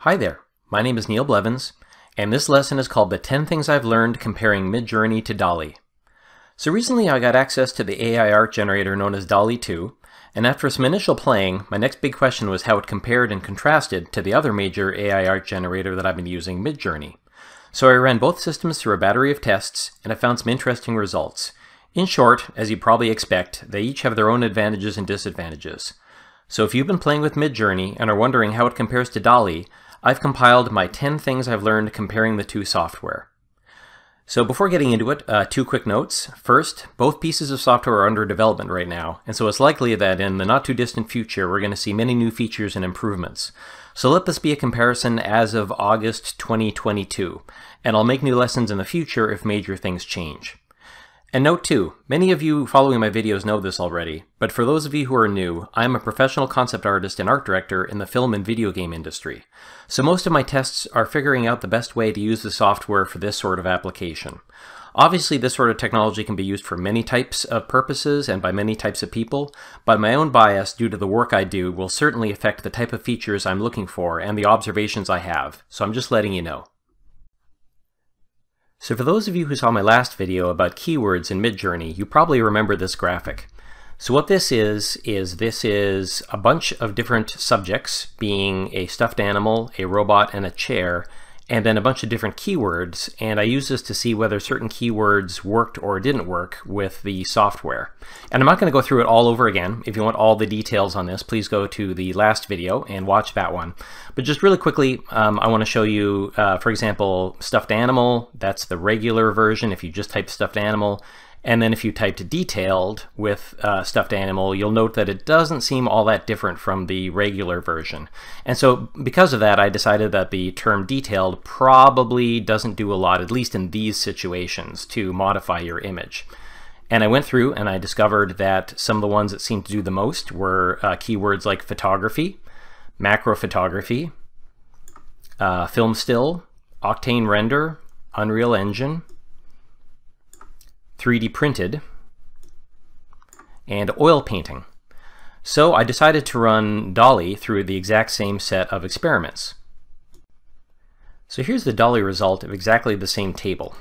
Hi there, my name is Neil Blevins, and this lesson is called The 10 Things I've Learned Comparing Midjourney to DALL-E. So recently I got access to the AI art generator known as DALL-E 2, and after some initial playing, my next big question was how it compared and contrasted to the other major AI art generator that I've been using, Midjourney. So I ran both systems through a battery of tests, and I found some interesting results. In short, as you probably expect, they each have their own advantages and disadvantages. So if you've been playing with Midjourney and are wondering how it compares to DALL-E, I've compiled my 10 things I've learned comparing the two software. So before getting into it, two quick notes. First, both pieces of software are under development right now, and so it's likely that in the not too distant future we're going to see many new features and improvements. So let this be a comparison as of August 2022, and I'll make new lessons in the future if major things change. And note too, many of you following my videos know this already, but for those of you who are new, I am a professional concept artist and art director in the film and video game industry. So most of my tests are figuring out the best way to use the software for this sort of application. Obviously this sort of technology can be used for many types of purposes and by many types of people, but my own bias due to the work I do will certainly affect the type of features I'm looking for and the observations I have, so I'm just letting you know. So for those of you who saw my last video about keywords in Midjourney, you probably remember this graphic. So what this is a bunch of different subjects, being a stuffed animal, a robot, and a chair, and then a bunch of different keywords, and I used this to see whether certain keywords worked or didn't work with the software. And I'm not going to go through it all over again. If you want all the details on this, please go to the last video and watch that one. But just really quickly, I want to show you, for example, stuffed animal. That's the regular version if you just type stuffed animal. And then if you typed detailed with stuffed animal, you'll note that it doesn't seem all that different from the regular version. And so because of that, I decided that the term detailed probably doesn't do a lot, at least in these situations, to modify your image. And I went through and I discovered that some of the ones that seemed to do the most were keywords like photography, macro photography, film still, Octane render, Unreal Engine, 3D printed, and oil painting. So I decided to run DALL-E through the exact same set of experiments. So here's the DALL-E result of exactly the same table.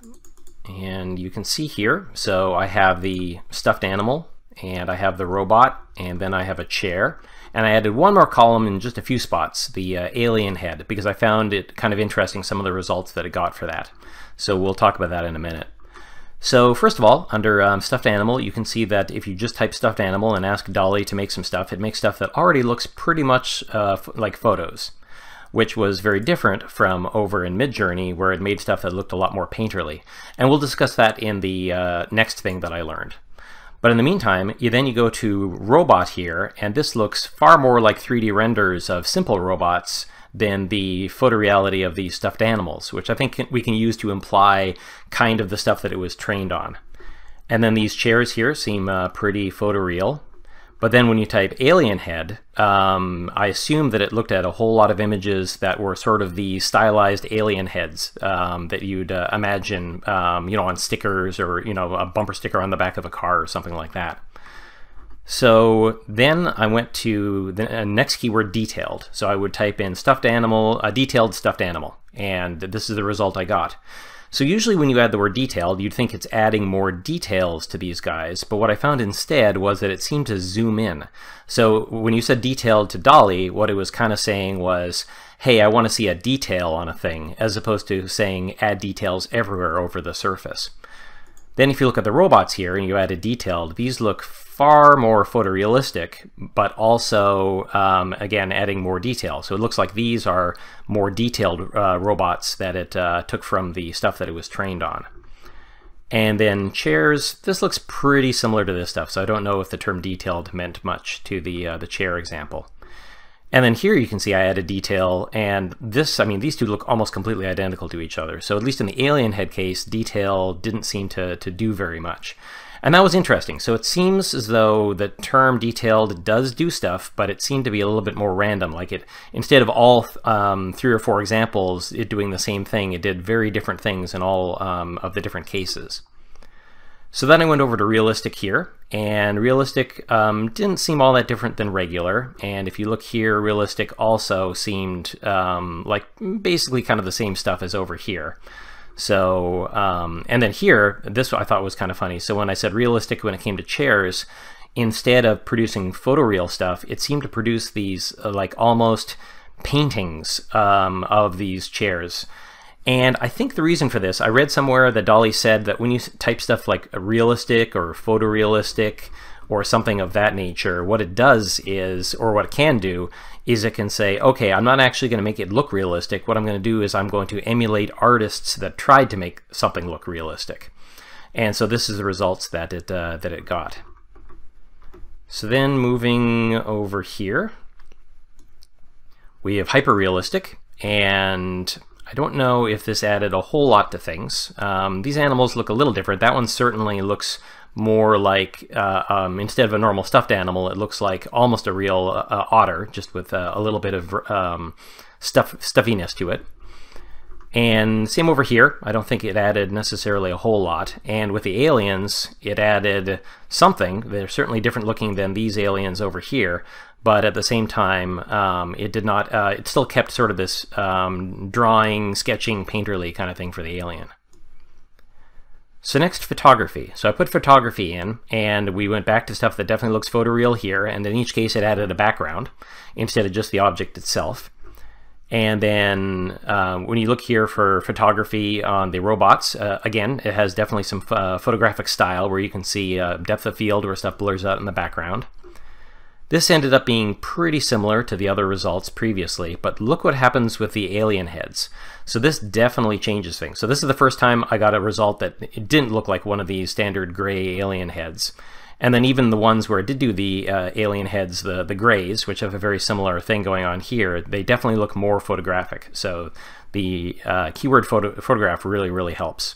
And you can see here, so I have the stuffed animal, and I have the robot, and then I have a chair. And I added one more column in just a few spots, the alien head, because I found it kind of interesting, some of the results that it got for that. So we'll talk about that in a minute. So first of all, under stuffed animal, you can see that if you just type stuffed animal and ask DALL-E to make some stuff, it makes stuff that already looks pretty much like photos, which was very different from over in Midjourney, where it made stuff that looked a lot more painterly. And we'll discuss that in the next thing that I learned. But in the meantime, you go to robot here, and this looks far more like 3D renders of simple robots than the photoreality of these stuffed animals, which I think we can use to imply kind of the stuff that it was trained on. And then these chairs here seem pretty photoreal. But then when you type alien head, I assume that it looked at a whole lot of images that were sort of the stylized alien heads that you'd imagine, on stickers or, a bumper sticker on the back of a car or something like that. So then I went to the next keyword, detailed. So I would type in stuffed animal, detailed stuffed animal, and this is the result I got. So usually when you add the word detailed, you'd think it's adding more details to these guys, but what I found instead was that it seemed to zoom in. So when you said detailed to DALL-E, what it was kind of saying was, hey, I want to see a detail on a thing, as opposed to saying add details everywhere over the surface. Then if you look at the robots here and you add a detailed, these look far more photorealistic, but also, again, adding more detail. So it looks like these are more detailed robots that it took from the stuff that it was trained on. And then chairs, this looks pretty similar to this stuff, so I don't know if the term detailed meant much to the chair example. And then here you can see I added detail, and this, these two look almost completely identical to each other. So at least in the alien head case, detail didn't seem to do very much. And that was interesting. So it seems as though the term detailed does do stuff, but it seemed to be a little bit more random. Like it, instead of all 3 or 4 examples, it doing the same thing, it did very different things in all of the different cases. So then I went over to realistic here, and realistic didn't seem all that different than regular. And if you look here, realistic also seemed like basically kind of the same stuff as over here. So, and then here, this I thought was kind of funny. So when I said realistic when it came to chairs, instead of producing photoreal stuff, it seemed to produce these like almost paintings of these chairs. And I think the reason for this, I read somewhere that DALL-E said that when you type stuff like realistic or photorealistic or something of that nature, what it does is, or what it can do, is it can say, okay, I'm not actually going to make it look realistic. What I'm going to do is I'm going to emulate artists that tried to make something look realistic. And so this is the results that it got. So then moving over here, we have hyper-realistic, and I don't know if this added a whole lot to things. These animals look a little different. That one certainly looks more like, instead of a normal stuffed animal, it looks like almost a real otter, just with a little bit of stuffiness to it. And same over here. I don't think it added necessarily a whole lot. And with the aliens, it added something. They're certainly different looking than these aliens over here. But at the same time, it did not. It still kept sort of this drawing, sketching, painterly kind of thing for the alien. So next, photography. So I put photography in, and we went back to stuff that definitely looks photoreal here. And in each case, it added a background instead of just the object itself. And then when you look here for photography on the robots, again, it has definitely some photographic style where you can see depth of field where stuff blurs out in the background. This ended up being pretty similar to the other results previously, but look what happens with the alien heads. So this definitely changes things. So this is the first time I got a result that it didn't look like one of these standard gray alien heads. And then even the ones where it did do the alien heads, the grays, which have a very similar thing going on here, they definitely look more photographic. So the keyword photograph really, really helps.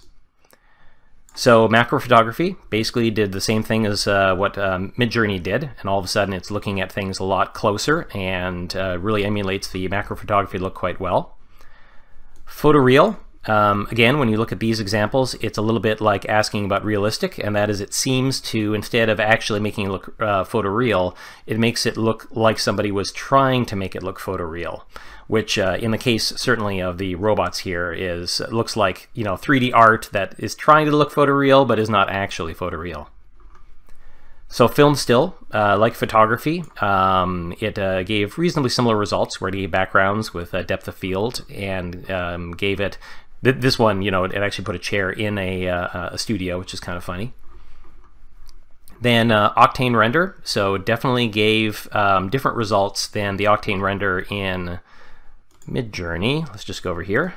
So macro photography basically did the same thing as what Midjourney did, and all of a sudden it's looking at things a lot closer and really emulates the macro photography look quite well. Photoreal, again, when you look at these examples, it's a little bit like asking about realistic, and that is it seems to, instead of actually making it look photoreal, it makes it look like somebody was trying to make it look photoreal. Which in the case certainly of the robots here looks like, you know, 3D art that is trying to look photoreal but is not actually photoreal. So film still, like photography, it gave reasonably similar results where it gave backgrounds with depth of field and gave it, this one, you know, it actually put a chair in a studio, which is kind of funny. Then Octane render, so it definitely gave different results than the Octane render in Midjourney. Let's just go over here.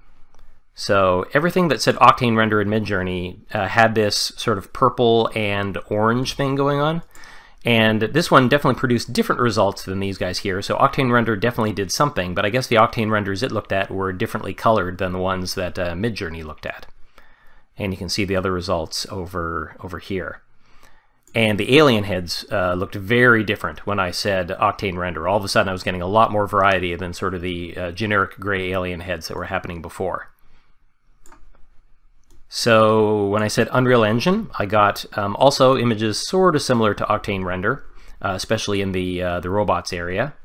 So everything that said Octane render in Midjourney had this sort of purple and orange thing going on. And this one definitely produced different results than these guys here. So Octane render definitely did something, but I guess the Octane renders it looked at were differently colored than the ones that Midjourney looked at. And you can see the other results over here. And the alien heads looked very different when I said Octane render. All of a sudden I was getting a lot more variety than sort of the generic gray alien heads that were happening before. So when I said Unreal Engine, I got also images sort of similar to Octane render, especially in the robots area.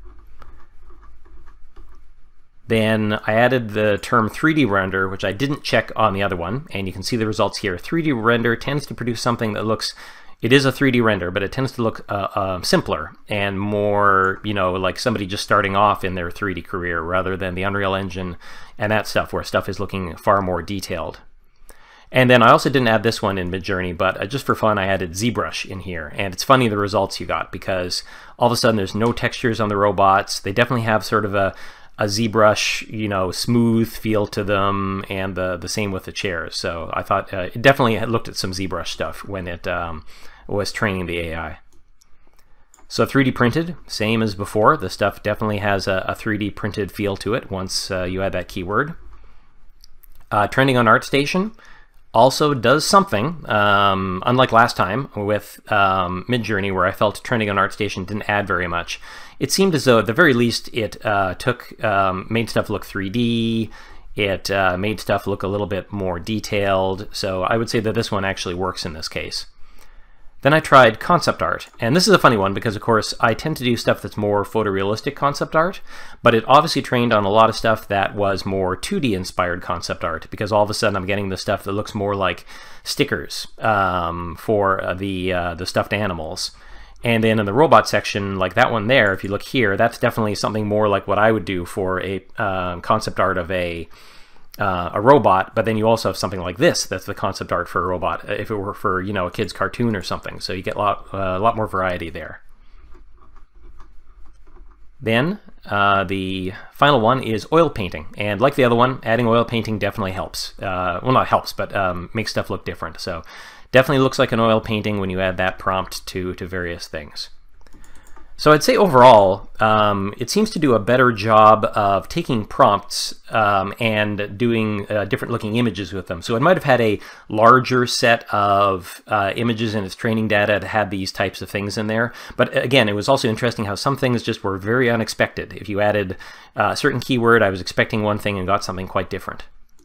Then I added the term 3D render, which I didn't check on the other one, and you can see the results here. 3D render tends to produce something that looks, it is a 3D render, but it tends to look simpler and more, you know, like somebody just starting off in their 3D career rather than the Unreal Engine and that stuff where stuff is looking far more detailed. And then I also didn't add this one in Midjourney, but just for fun I added ZBrush in here. And it's funny the results you got because all of a sudden there's no textures on the robots. They definitely have sort of a ZBrush, you know, smooth feel to them, and the same with the chairs. So I thought it definitely had looked at some ZBrush stuff when it was training the AI. So 3D printed, same as before. The stuff definitely has a 3D printed feel to it once you add that keyword. Trending on ArtStation also does something, unlike last time with Midjourney, where I felt trending on ArtStation didn't add very much. It seemed as though at the very least it made stuff look 3D. It made stuff look a little bit more detailed, so I would say that this one actually works in this case. Then I tried concept art, and this is a funny one because, of course, I tend to do stuff that's more photorealistic concept art, but it obviously trained on a lot of stuff that was more 2D inspired concept art, because all of a sudden I'm getting the stuff that looks more like stickers for the stuffed animals. And then in the robot section, like that one there, if you look here, that's definitely something more like what I would do for a concept art of a robot, but then you also have something like this that's the concept art for a robot if it were for, you know, a kid's cartoon or something. So you get a lot more variety there. Then the final one is oil painting, and like the other one, adding oil painting definitely helps. Well, not helps, but makes stuff look different. So definitely looks like an oil painting when you add that prompt to various things. So I'd say overall, it seems to do a better job of taking prompts and doing different looking images with them. So it might have had a larger set of images in its training data that had these types of things in there. But again, it was also interesting how some things just were very unexpected. If you added a certain keyword, I was expecting one thing and got something quite different.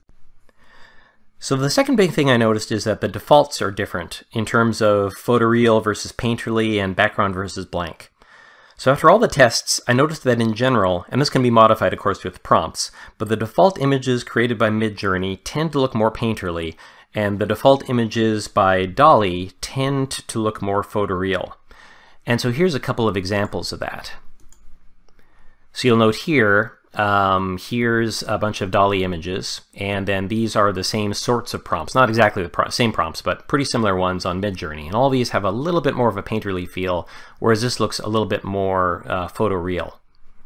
So the second big thing I noticed is that the defaults are different in terms of photoreal versus painterly and background versus blank. So after all the tests, I noticed that in general, and this can be modified of course with prompts, but the default images created by Midjourney tend to look more painterly, and the default images by DALL-E tend to look more photoreal. And so here's a couple of examples of that. So you'll note here, here's a bunch of DALL-E images, and then these are the same sorts of prompts. Not exactly the same prompts, but pretty similar ones on Midjourney. And all these have a little bit more of a painterly feel, whereas this looks a little bit more photoreal.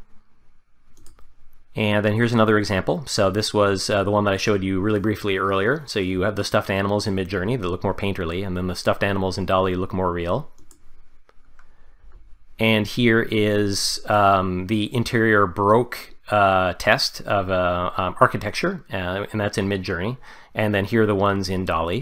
And then here's another example. So this was the one that I showed you really briefly earlier. So you have the stuffed animals in Midjourney that look more painterly, and then the stuffed animals in DALL-E look more real. And here is the interior Baroque test of architecture, and that's in Midjourney. And then here are the ones in DALL-E.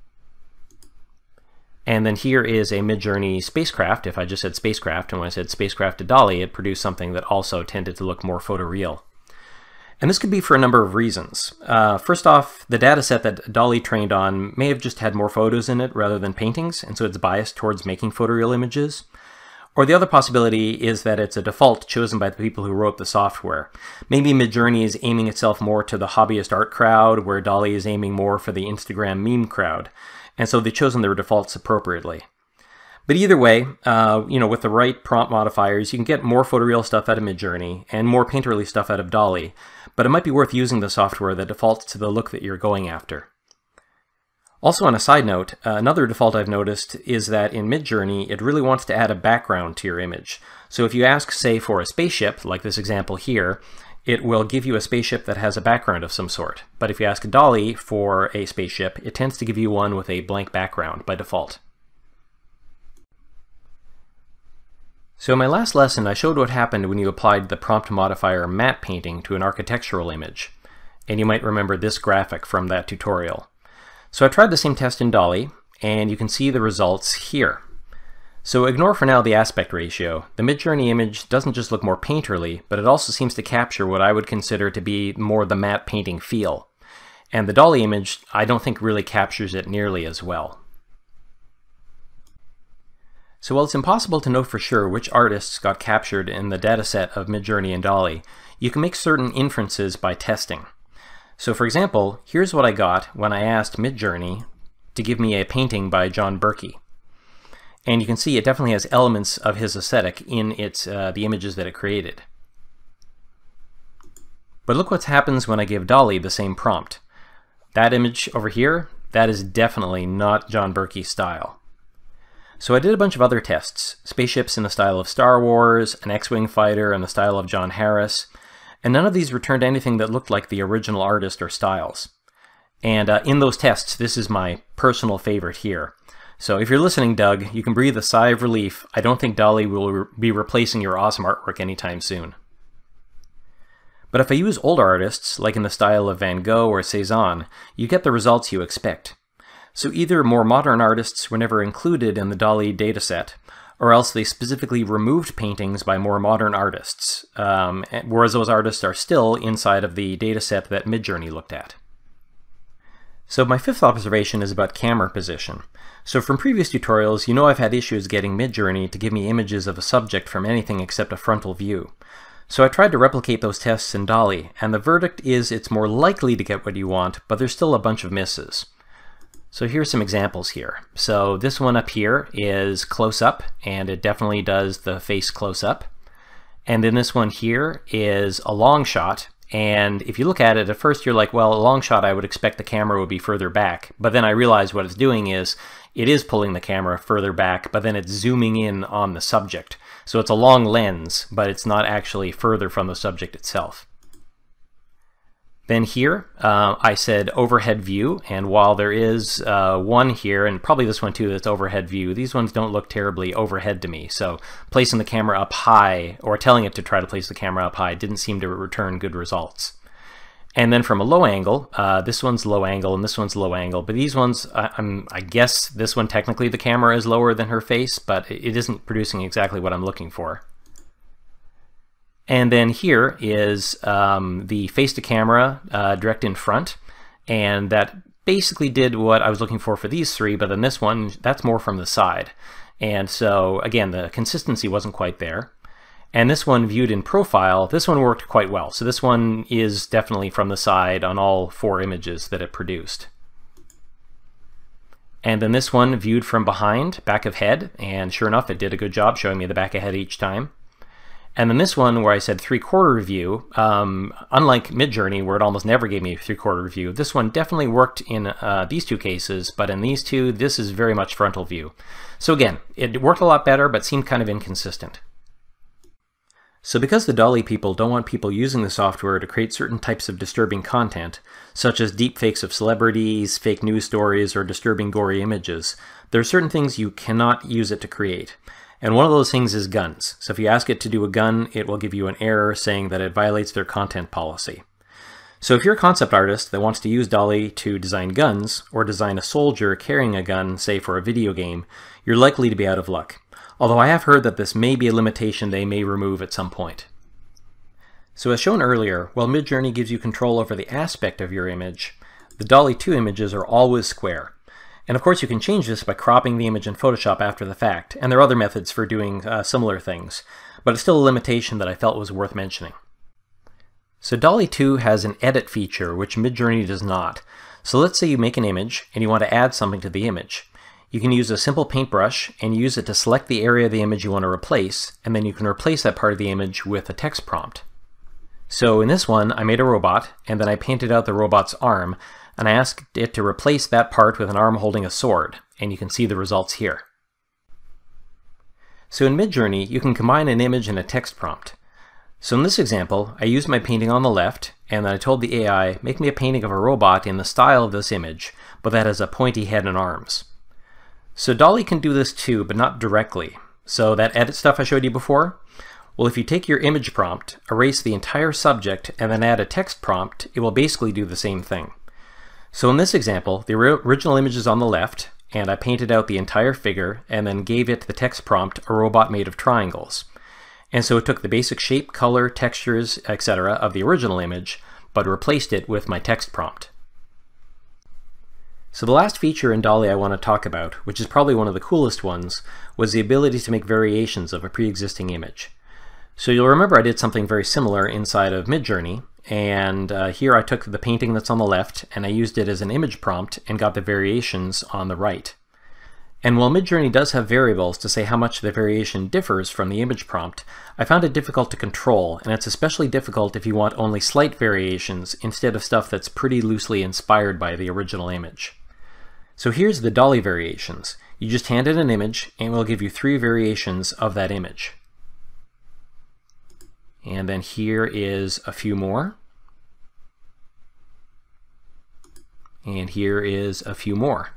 And then here is a Midjourney spacecraft. If I just said spacecraft, and when I said spacecraft to DALL-E, it produced something that also tended to look more photoreal. And this could be for a number of reasons. First off, the data set that DALL-E trained on may have just had more photos in it rather than paintings, and so it's biased towards making photoreal images. Or the other possibility is that it's a default chosen by the people who wrote the software. Maybe Midjourney is aiming itself more to the hobbyist art crowd, where DALL-E is aiming more for the Instagram meme crowd. And so they've chosen their defaults appropriately. But either way, you know, with the right prompt modifiers, you can get more photoreal stuff out of Midjourney and more painterly stuff out of DALL-E. But it might be worth using the software that defaults to the look that you're going after. Also on a side note, another default I've noticed is that in Midjourney, it really wants to add a background to your image. So if you ask, say, for a spaceship, like this example here, it will give you a spaceship that has a background of some sort. But if you ask DALL-E for a spaceship, it tends to give you one with a blank background by default. So in my last lesson, I showed what happened when you applied the prompt modifier matte painting to an architectural image. And you might remember this graphic from that tutorial. So I tried the same test in DALL-E, and you can see the results here. So ignore for now the aspect ratio. The Midjourney image doesn't just look more painterly, but it also seems to capture what I would consider to be more the matte painting feel. And the DALL-E image, I don't think really captures it nearly as well. So while it's impossible to know for sure which artists got captured in the dataset of Midjourney and DALL-E, you can make certain inferences by testing. So for example, here's what I got when I asked Midjourney to give me a painting by John Berkey. And you can see it definitely has elements of his aesthetic in its the images that it created. But look what happens when I give DALL-E the same prompt. That image over here, that is definitely not John Berkey's style. So I did a bunch of other tests, spaceships in the style of Star Wars, an X-Wing fighter in the style of John Harris, and none of these returned anything that looked like the original artist or styles. And in those tests, this is my personal favorite here. So if you're listening, Doug, you can breathe a sigh of relief. I don't think DALL-E will be replacing your awesome artwork anytime soon. But if I use older artists, like in the style of Van Gogh or Cezanne, you get the results you expect. So either more modern artists were never included in the DALL-E dataset, or else they specifically removed paintings by more modern artists, whereas those artists are still inside of the dataset that Midjourney looked at. So my fifth observation is about camera position. So from previous tutorials, you know I've had issues getting Midjourney to give me images of a subject from anything except a frontal view. So I tried to replicate those tests in DALL-E, and the verdict is it's more likely to get what you want, but there's still a bunch of misses. So here's some examples here. So this one up here is close up, and it definitely does the face close up. And then this one here is a long shot, and if you look at it, at first you're like, well, a long shot I would expect the camera would be further back. But then I realized what it's doing is, it is pulling the camera further back, but then it's zooming in on the subject. So it's a long lens, but it's not actually further from the subject itself. Then here, I said overhead view, and while there is one here, and probably this one too that's overhead view, these ones don't look terribly overhead to me. So placing the camera up high, or telling it to try to place the camera up high, didn't seem to return good results. And then from a low angle, this one's low angle and this one's low angle, but these ones, I guess this one technically the camera is lower than her face, but it isn't producing exactly what I'm looking for. And then here is the face to camera direct in front, and that basically did what I was looking for these three, but then this one, that's more from the side. And so again, the consistency wasn't quite there. And this one viewed in profile, this one worked quite well. So this one is definitely from the side on all 4 images that it produced. And then this one viewed from behind, back of head, and sure enough it did a good job showing me the back of head each time. And then this one where I said 3/4 view, unlike Midjourney where it almost never gave me a 3/4 view, this one definitely worked in these 2 cases, but in these 2, this is very much frontal view. So again, it worked a lot better, but seemed kind of inconsistent. So because the DALL-E people don't want people using the software to create certain types of disturbing content, such as deepfakes of celebrities, fake news stories, or disturbing gory images, there are certain things you cannot use it to create. And one of those things is guns. So if you ask it to do a gun, it will give you an error saying that it violates their content policy. So if you're a concept artist that wants to use DALL-E to design guns, or design a soldier carrying a gun, say for a video game, you're likely to be out of luck. Although I have heard that this may be a limitation they may remove at some point. So as shown earlier, while Midjourney gives you control over the aspect of your image, the DALL-E 2 images are always square. And of course you can change this by cropping the image in Photoshop after the fact, and there are other methods for doing similar things, but it's still a limitation that I felt was worth mentioning. So DALL-E 2 has an edit feature, which Midjourney does not. So let's say you make an image and you want to add something to the image. You can use a simple paintbrush and use it to select the area of the image you want to replace, and then you can replace that part of the image with a text prompt. So in this one, I made a robot, and then I painted out the robot's arm, and I asked it to replace that part with an arm holding a sword, and you can see the results here. So in Midjourney, you can combine an image and a text prompt. So in this example, I used my painting on the left, and then I told the AI, make me a painting of a robot in the style of this image, but that has a pointy head and arms. So DALL-E can do this too, but not directly. So that edit stuff I showed you before? Well, if you take your image prompt, erase the entire subject, and then add a text prompt, it will basically do the same thing. So in this example, the original image is on the left, and I painted out the entire figure, and then gave it the text prompt, a robot made of triangles. And so it took the basic shape, color, textures, etc. of the original image, but replaced it with my text prompt. So the last feature in DALL-E I want to talk about, which is probably one of the coolest ones, was the ability to make variations of a pre-existing image. So you'll remember I did something very similar inside of Midjourney, and here I took the painting that's on the left and I used it as an image prompt and got the variations on the right. And while Midjourney does have variables to say how much the variation differs from the image prompt, I found it difficult to control, and it's especially difficult if you want only slight variations instead of stuff that's pretty loosely inspired by the original image. So here's the DALL-E variations. You just hand it an image and it will give you 3 variations of that image. And then here is a few more. And here is a few more.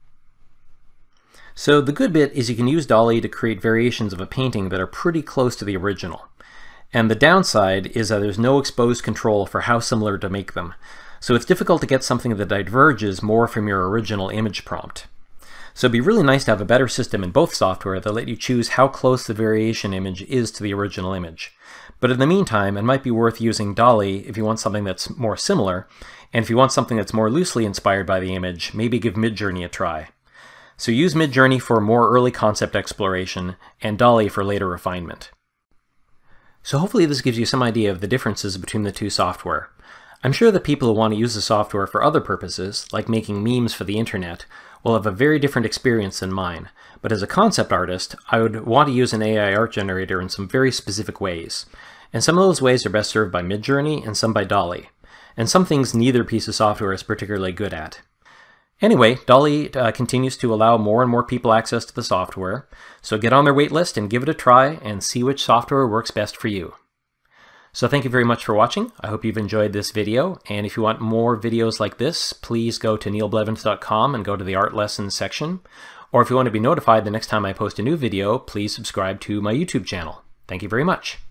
So the good bit is you can use DALL-E to create variations of a painting that are pretty close to the original. And the downside is that there's no exposed control for how similar to make them. So it's difficult to get something that diverges more from your original image prompt. So it'd be really nice to have a better system in both software that let you choose how close the variation image is to the original image. But in the meantime, it might be worth using DALL-E if you want something that's more similar, and if you want something that's more loosely inspired by the image, maybe give Midjourney a try. So use Midjourney for more early concept exploration, and DALL-E for later refinement. So hopefully this gives you some idea of the differences between the two software. I'm sure that people who want to use the software for other purposes, like making memes for the internet, will have a very different experience than mine. But as a concept artist, I would want to use an AI art generator in some very specific ways. And some of those ways are best served by Midjourney and some by DALL-E. And some things neither piece of software is particularly good at. Anyway, DALL-E continues to allow more and more people access to the software, so get on their waitlist and give it a try and see which software works best for you. So thank you very much for watching. I hope you've enjoyed this video, and if you want more videos like this, please go to neilblevins.com and go to the Art Lessons section. Or if you want to be notified the next time I post a new video, please subscribe to my YouTube channel. Thank you very much.